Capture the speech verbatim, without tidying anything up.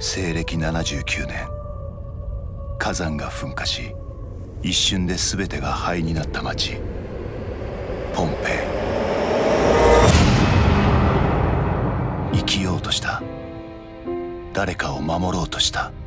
西暦ななじゅうきゅうねん、火山が噴火し一瞬で全てが灰になった町ポンペイ。生きようとした、誰かを守ろうとした。